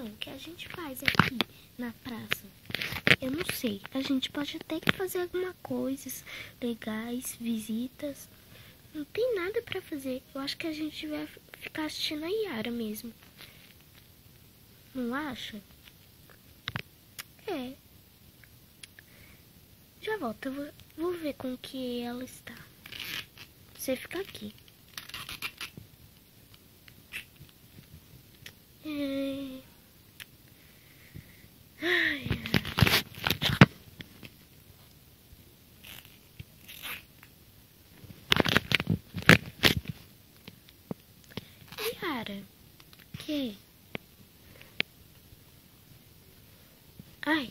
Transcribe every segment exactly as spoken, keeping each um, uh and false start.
então, o que a gente faz aqui na praça? Eu não sei, a gente pode até que fazer alguma coisas legais, visitas. Não tem nada pra fazer. Eu acho que a gente vai ficar assistindo a Yara mesmo. Não acha? É. Já volto, eu vou, vou ver com que ela está. Você fica aqui. É... Ai, Yara, que? Ai.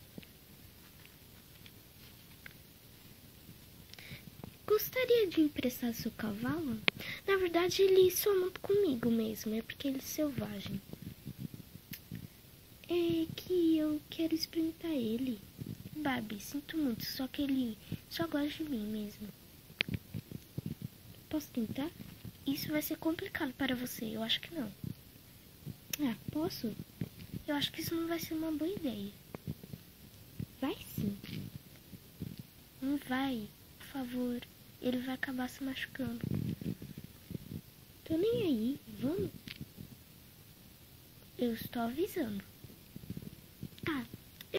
Gostaria de emprestar seu cavalo? Na verdade, ele só monta comigo mesmo, é porque ele é selvagem. É que eu quero experimentar ele. Barbie, sinto muito, só que ele só gosta de mim mesmo. Posso tentar? Isso vai ser complicado para você, eu acho que não. Ah, posso? Eu acho que isso não vai ser uma boa ideia. Vai sim. Não vai, por favor. Ele vai acabar se machucando. Tô nem aí, vamos? Eu estou avisando. Ah,